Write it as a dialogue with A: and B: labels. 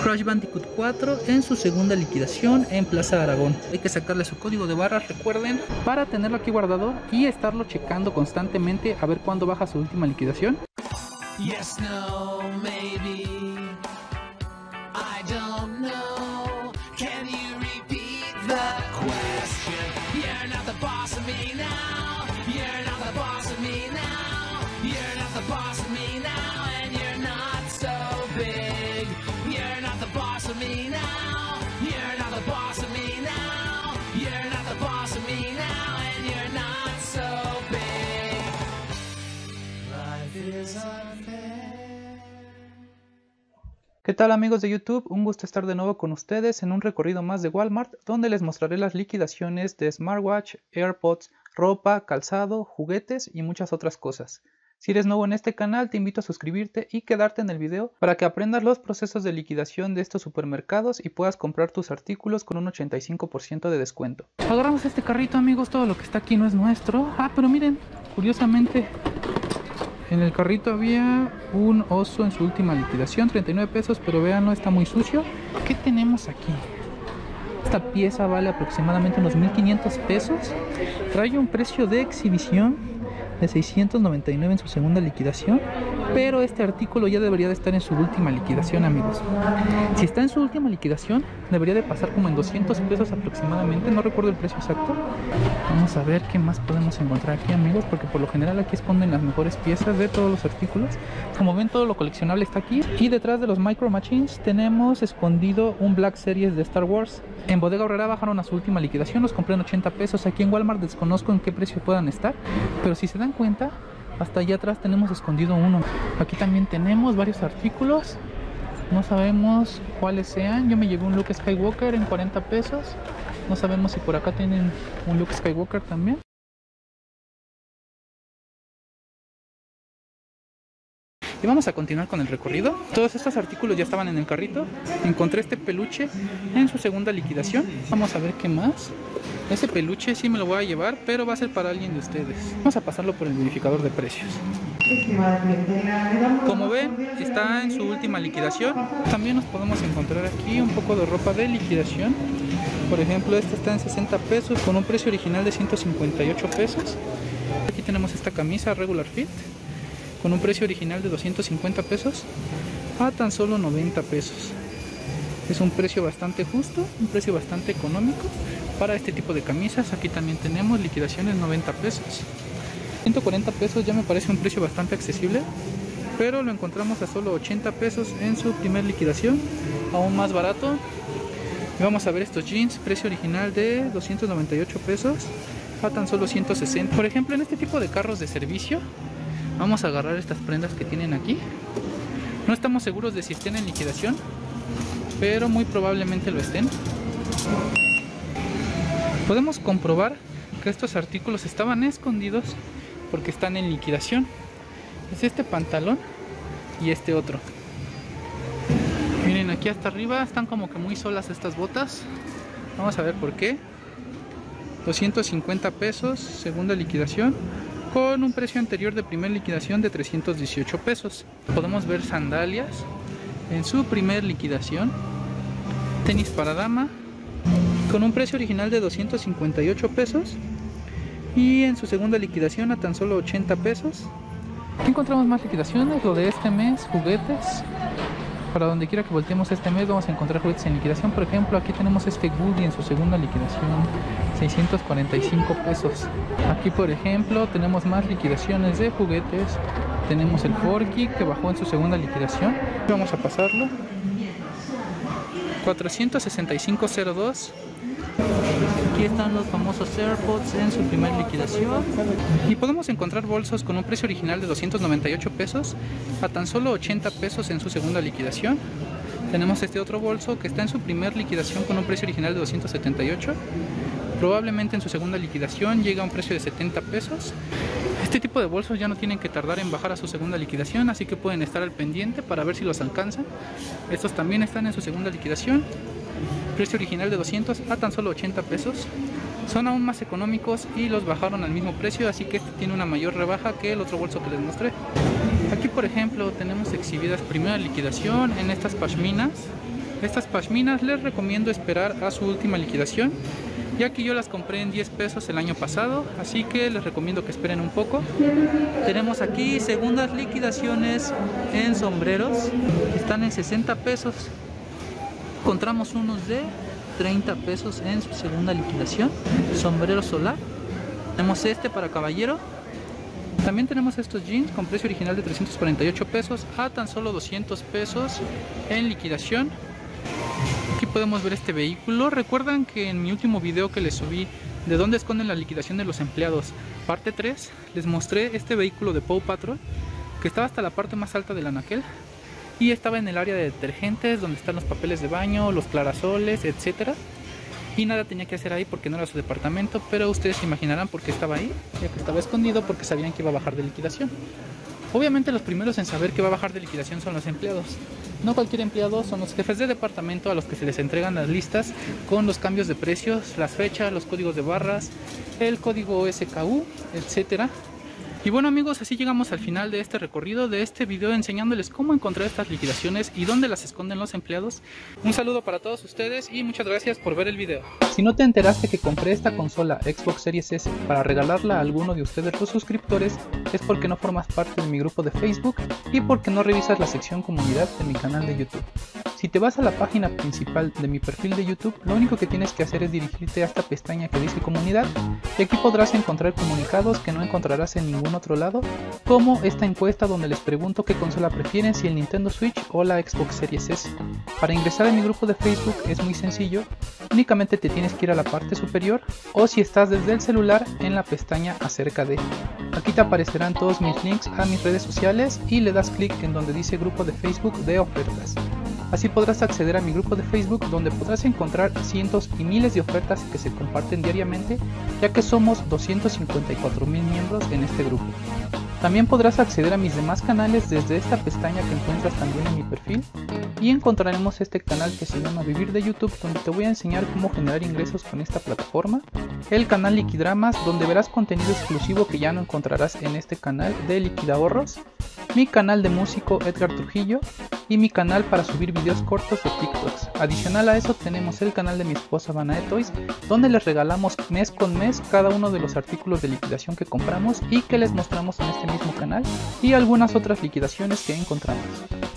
A: Crash Bandicoot 4 en su segunda liquidación en Plaza Aragón. Hay que sacarle su código de barras, recuerden, para tenerlo aquí guardado y estarlo checando constantemente a ver cuándo baja su última liquidación.
B: Yes, no, maybe. I don't know. Can you repeat the question? You're not the boss of me now. You're not the boss of me now. You're not the boss of me now. And you're not so big. You're not the boss of me now. You're not the boss of me now. You're not the boss of me now. And you're not so big. Life is unfair.
A: ¿Qué tal amigos de YouTube? Un gusto estar de nuevo con ustedes en un recorrido más de Walmart, donde les mostraré las liquidaciones de smartwatch, AirPods, ropa, calzado, juguetes y muchas otras cosas. Si eres nuevo en este canal, te invito a suscribirte y quedarte en el video para que aprendas los procesos de liquidación de estos supermercados y puedas comprar tus artículos con un 85% de descuento. Agarramos este carrito, amigos, todo lo que está aquí no es nuestro. Pero miren, curiosamente en el carrito había un oso en su última liquidación, 39 pesos, pero vean, no está muy sucio. ¿Qué tenemos aquí? Esta pieza vale aproximadamente unos 1500 pesos. Trae un precio de exhibición de 699 en su segunda liquidación, pero este artículo ya debería de estar en su última liquidación, amigos. Si está en su última liquidación, debería de pasar como en 200 pesos aproximadamente, no recuerdo el precio exacto. Vamos a ver qué más podemos encontrar aquí, amigos, porque por lo general aquí esconden las mejores piezas de todos los artículos. Como ven, todo lo coleccionable está aquí, y detrás de los Micro Machines tenemos escondido un Black Series de Star Wars. En Bodega Aurrera bajaron a su última liquidación, los compré en 80 pesos. Aquí en Walmart desconozco en qué precio puedan estar, pero si se dan cuenta, hasta allá atrás tenemos escondido uno. Aquí también tenemos varios artículos, no sabemos cuáles sean. Yo me llevé un Luke Skywalker en 40 pesos. No sabemos si por acá tienen un Luke Skywalker también. Y vamos a continuar con el recorrido. Todos estos artículos ya estaban en el carrito. Encontré este peluche en su segunda liquidación. Vamos a ver qué más. Ese peluche sí me lo voy a llevar, pero va a ser para alguien de ustedes. Vamos a pasarlo por el verificador de precios. Como ven, está en su última liquidación. También nos podemos encontrar aquí un poco de ropa de liquidación. Por ejemplo, esta está en 60 pesos con un precio original de 158 pesos. Aquí tenemos esta camisa regular fit con un precio original de 250 pesos a tan solo 90 pesos. Es un precio bastante justo, un precio bastante económico para este tipo de camisas. Aquí también tenemos liquidaciones 90 pesos. 140 pesos ya me parece un precio bastante accesible, pero lo encontramos a solo 80 pesos en su primer liquidación, aún más barato. Y vamos a ver estos jeans, precio original de 298 pesos a tan solo 160. Por ejemplo, en este tipo de carros de servicio, vamos a agarrar estas prendas que tienen aquí. No estamos seguros de si estén en liquidación, pero muy probablemente lo estén. Podemos comprobar que estos artículos estaban escondidos porque están en liquidación. Es este pantalón y este otro. Miren, aquí hasta arriba están como que muy solas estas botas. Vamos a ver por qué. 250 pesos, segunda liquidación, con un precio anterior de primera liquidación de 318 pesos. Podemos ver sandalias en su primer liquidación, tenis para dama con un precio original de 258 pesos y en su segunda liquidación a tan solo 80 pesos. Aquí encontramos más liquidaciones, lo de este mes, juguetes. Para donde quiera que volteemos este mes vamos a encontrar juguetes en liquidación. Por ejemplo, aquí tenemos este Woody en su segunda liquidación, 645 pesos. Aquí, por ejemplo, tenemos más liquidaciones de juguetes. Tenemos el Forky que bajó en su segunda liquidación. Vamos a pasarlo. 465.02. Aquí están los famosos AirPods en su primer liquidación. Y podemos encontrar bolsos con un precio original de 298 pesos a tan solo 80 pesos en su segunda liquidación. Tenemos este otro bolso que está en su primer liquidación con un precio original de 278. Probablemente en su segunda liquidación llega a un precio de 70 pesos. Este tipo de bolsos ya no tienen que tardar en bajar a su segunda liquidación, así que pueden estar al pendiente para ver si los alcanzan. Estos también están en su segunda liquidación. Precio original de 200 a tan solo 80 pesos. Son aún más económicos y los bajaron al mismo precio, así que este tiene una mayor rebaja que el otro bolso que les mostré. Aquí, por ejemplo, tenemos exhibidas primera liquidación en estas pashminas Estas pashminas les recomiendo esperar a su última liquidación, ya que yo las compré en 10 pesos el año pasado, así que les recomiendo que esperen un poco. Tenemos aquí segundas liquidaciones en sombreros, están en 60 pesos. Encontramos unos de 30 pesos en su segunda liquidación, sombrero solar. Tenemos este para caballero. También tenemos estos jeans con precio original de 348 pesos a tan solo 200 pesos en liquidación. Aquí podemos ver este vehículo. Recuerdan que en mi último video que les subí de dónde esconden la liquidación de los empleados, parte 3, les mostré este vehículo de Paw Patrol que estaba hasta la parte más alta del anaquel y estaba en el área de detergentes donde están los papeles de baño, los clarasoles, etcétera. Y nada tenía que hacer ahí porque no era su departamento, pero ustedes se imaginarán por qué estaba ahí, ya que estaba escondido porque sabían que iba a bajar de liquidación. Obviamente los primeros en saber que va a bajar de liquidación son los empleados. No cualquier empleado, son los jefes de departamento a los que se les entregan las listas con los cambios de precios, las fechas, los códigos de barras, el código SKU, etcétera. Y bueno amigos, así llegamos al final de este recorrido, de este video enseñándoles cómo encontrar estas liquidaciones y dónde las esconden los empleados. Un saludo para todos ustedes y muchas gracias por ver el video. Si no te enteraste que compré esta consola Xbox Series S para regalarla a alguno de ustedes los suscriptores, es porque no formas parte de mi grupo de Facebook y porque no revisas la sección comunidad de mi canal de YouTube. Si te vas a la página principal de mi perfil de YouTube, lo único que tienes que hacer es dirigirte a esta pestaña que dice comunidad y aquí podrás encontrar comunicados que no encontrarás en ningún otro lado, como esta encuesta donde les pregunto qué consola prefieren, si el Nintendo Switch o la Xbox Series S. Para ingresar a mi grupo de Facebook es muy sencillo, únicamente te tienes que ir a la parte superior o si estás desde el celular en la pestaña acerca de. Aquí te aparecerán todos mis links a mis redes sociales y le das clic en donde dice grupo de Facebook de ofertas. Así podrás acceder a mi grupo de Facebook donde podrás encontrar cientos y miles de ofertas que se comparten diariamente, ya que somos 254,000 miembros en este grupo. También podrás acceder a mis demás canales desde esta pestaña que encuentras también en mi perfil y encontraremos este canal que se llama Vivir de YouTube, donde te voy a enseñar cómo generar ingresos con esta plataforma, el canal Liquidramas, donde verás contenido exclusivo que ya no encontrarás en este canal de Liquidahorros, mi canal de músico Edgar Trujillo y mi canal para subir videos cortos de TikToks. Adicional a eso tenemos el canal de mi esposa Banae Toys, donde les regalamos mes con mes cada uno de los artículos de liquidación que compramos y que les mostramos en este mismo canal y algunas otras liquidaciones que encontramos.